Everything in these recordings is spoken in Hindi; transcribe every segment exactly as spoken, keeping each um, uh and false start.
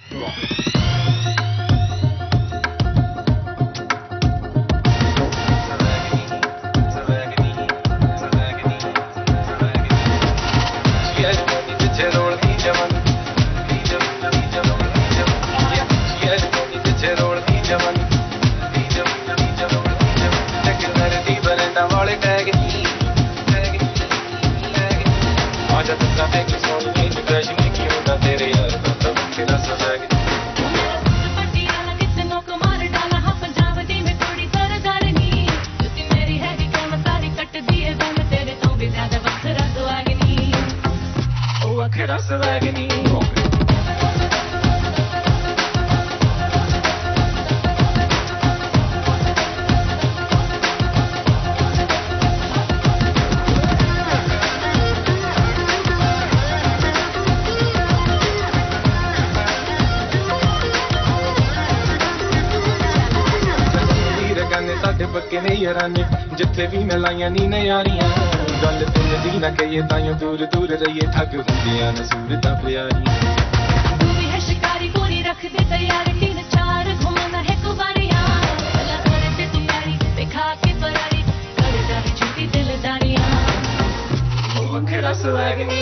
पक्के ने याराने जिथे भी मिलाइया नी नयारियां गल दिल दी ना कहिए ताइयों दूर दूर रहिए ठग हुंदियां न सूरतां प्यारियां तू भी है शिकारी गोरी रख दे तैयार तीन चार घुमाना है कुबारियां भला करे ते तू प्यारी दिखा के परारी कर डाली झूठी दिलदारियां ओ वखरा स्वैग नी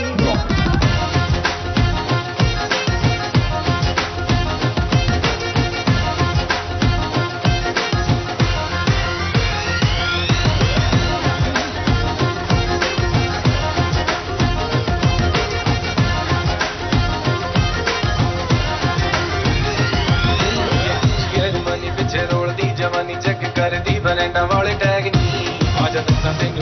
जवानी चेक कर दी बलैंडा वाले टैग नी आजा दसा